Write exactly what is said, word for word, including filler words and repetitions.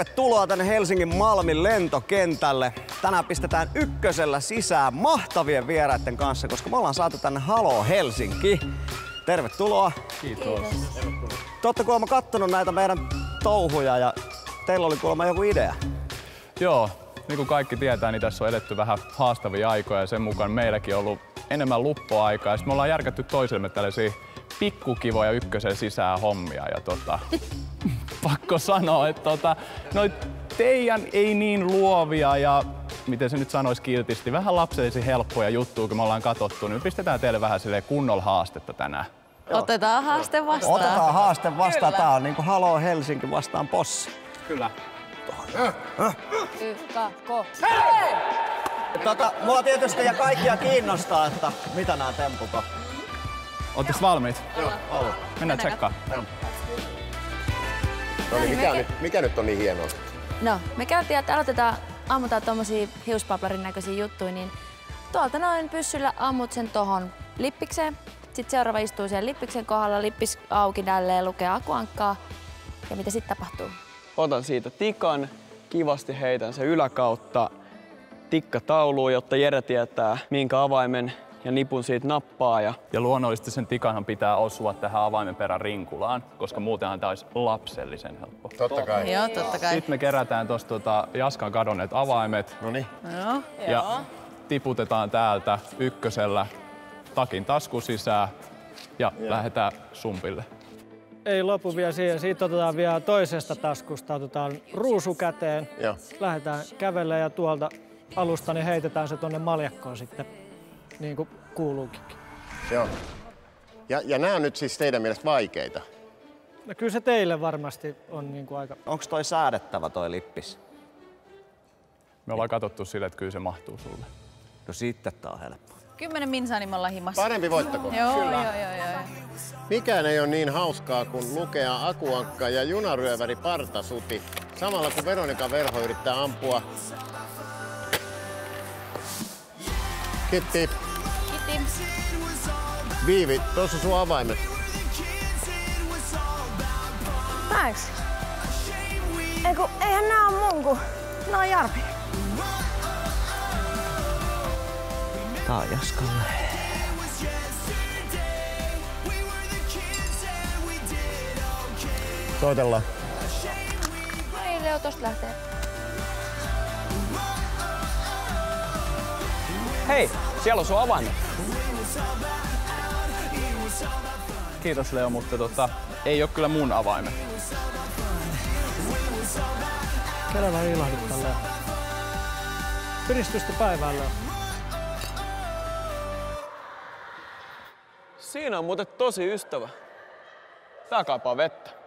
Tervetuloa tänne Helsingin Malmin lentokentälle. Tänään pistetään ykkösellä sisään mahtavien vieraiden kanssa, koska me ollaan saatu tänne Haloo Helsinki. Tervetuloa. Kiitos. Te ootte kuulemma kattonut näitä meidän touhuja ja teillä oli kuulemma joku idea. Joo, niin kuin kaikki tietää, niin tässä on edetty vähän haastavia aikoja ja sen mukaan meilläkin on ollut enemmän luppoaikaa. Sitten me ollaan järkätty toisillemme tällaisia pikkukivoja ykkösen sisään hommia. Ja tota, pakko sanoa, että tota, noi teidän ei niin luovia ja miten se nyt sanoisi kiltisti, vähän lapsellisia helppoja juttuja, kun me ollaan katsottu, niin me pistetään teille vähän silleen kunnolla haastetta tänään. Otetaan haaste vastaan. Otetaan haaste vastaan. Tää on niinku Haloo Helsinki vastaan Possi. Kyllä. Ykka, ko. Tota, mua tietysti ja kaikkia kiinnostaa, että mitä nää temput on. Ootteko valmiit? Joo, ollut. Mennään tsekkaan. No niin, mikä, nyt, mikä nyt on niin hienoa? No, me käytiin, että aloitetaan, ammutaan tommosia hiuspaplarin näköisiä juttuja, niin tuolta noin pyssyllä ammut sen tohon lippikseen. Sitten seuraava istuu siellä lippiksen kohdalla, lippis auki tälleen, lukee akuankkaa. Ja mitä sitten tapahtuu? Otan siitä tikan, kivasti heitän sen yläkautta tikkatauluun, jotta Jere tietää, minkä avaimen ja nipun siitä nappaa. Ja, ja luonnollisesti sen tikanhan pitää osua tähän avaimen perän rinkulaan, koska muutenhan tämä olisi lapsellisen helppo. Totta kai. Joo, totta kai. Sitten me kerätään tuosta tota Jaskan kadonneet avaimet. Noniin. Joo. Ja tiputetaan täältä ykkösellä takin tasku sisään ja Joo. lähdetään sumpille. Ei lopu vielä siihen. Siitä otetaan vielä toisesta taskusta, otetaan ruusu käteen. Joo. Lähdetään kävelemään ja tuolta alusta niin heitetään se tonne maljakkoon sitten, niin kuin kuuluukin. Joo. Ja, ja nämä on nyt siis teidän mielestä vaikeita? No kyllä se teille varmasti on niin kuin aika... Onks toi säädettävä toi lippis? Me ollaan katsottu sille, että kyllä se mahtuu sulle. No sitten tää on helppo. Kymmenen minsaa, niin me ollaan himassa. Parempi voittako? Joo, joo, joo, joo. Mikään ei ole niin hauskaa kuin lukea akuankka ja junaryöväri partasuti. Samalla kun Veronika Verho yrittää ampua. Kitti. Kiitti. Viivi, tuossa sun avaimet. Thanks. Eiku, eihän nää oo mun, kun nää on Jarpi. Tää on Jaskalle. Soitellaan. No niin, Leo, tosta lähtee. hei, siellä on sun avaimet. Kiitos Leo, mutta tota, ei oo kyllä mun avaimet. Käydään vähän ilahduttaa Leo. Piristystä päivää Leo. Siinä on muuten tosi ystävä. Tää kaipaa vettä.